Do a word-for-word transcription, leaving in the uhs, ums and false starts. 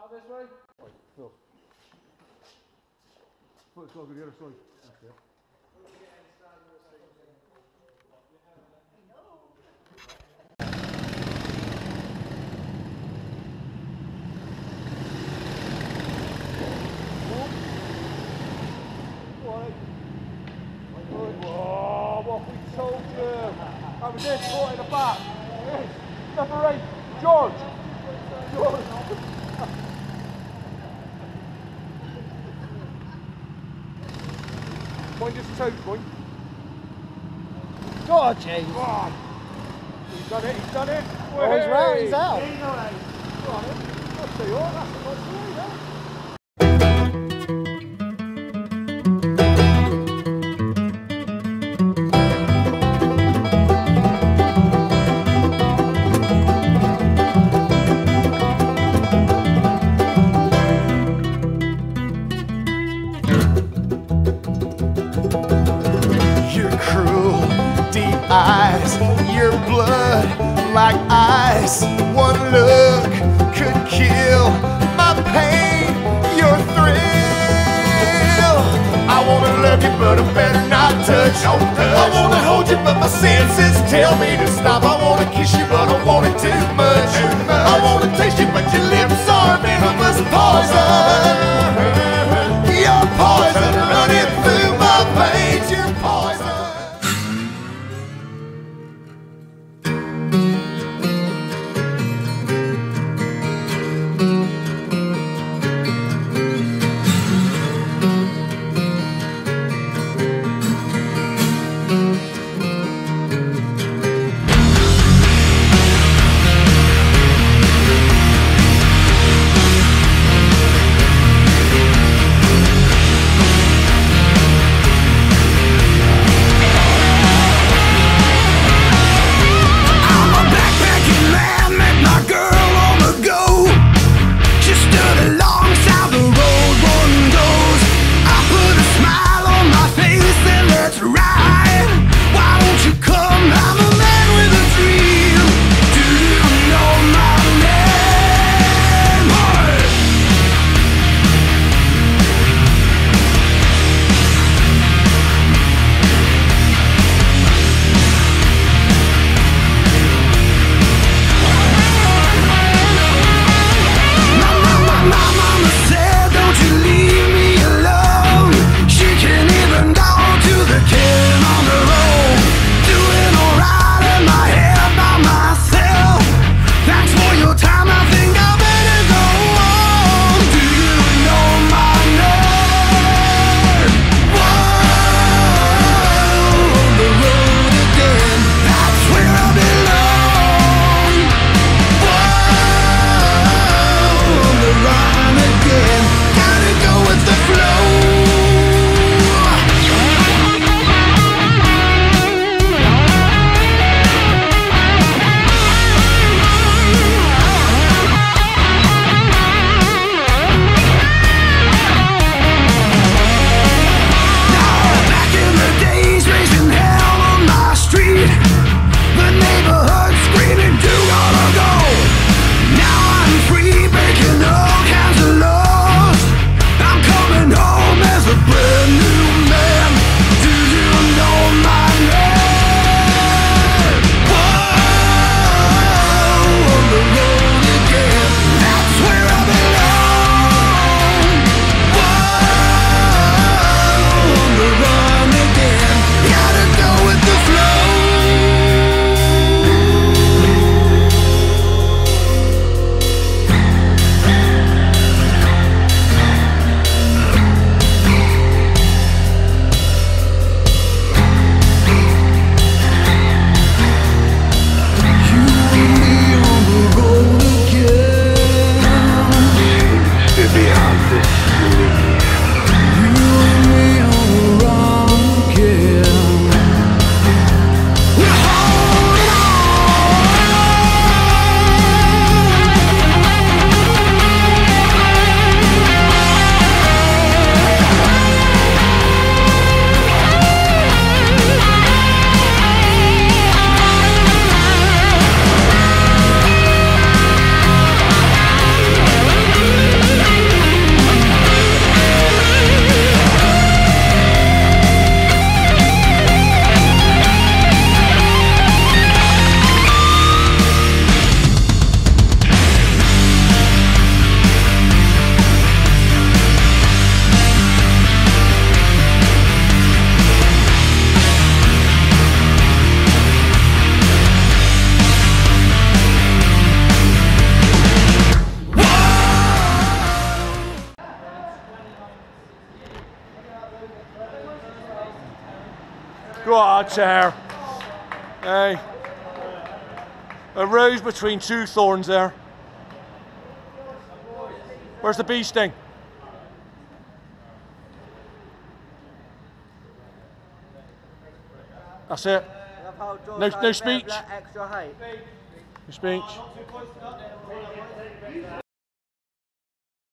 Out this way. Right, Phil. Foot's got to go the other side. That's it. Oh, what we told you. I was in, caught in the back. Number eight, George. George. Mind his toes, boy. God, James. Oh. He's done it, he's done it. Oh, he's round, he's out. He's out. Go on, then. I'll tell you what, that's a nice way, though. Eyes, your blood like ice. One look could kill my pain, your thrill. I wanna love you, but I better not touch. I wanna hold you, but my senses tell me to stop. I wanna kiss you, but I want it too much. I wanna taste you, but your lips are venomous poison. You're poison running through my veins. You're poison. Go on, chair. Hey. A rose between two thorns there. Where's the bee sting? That's it. No, no speech. No speech.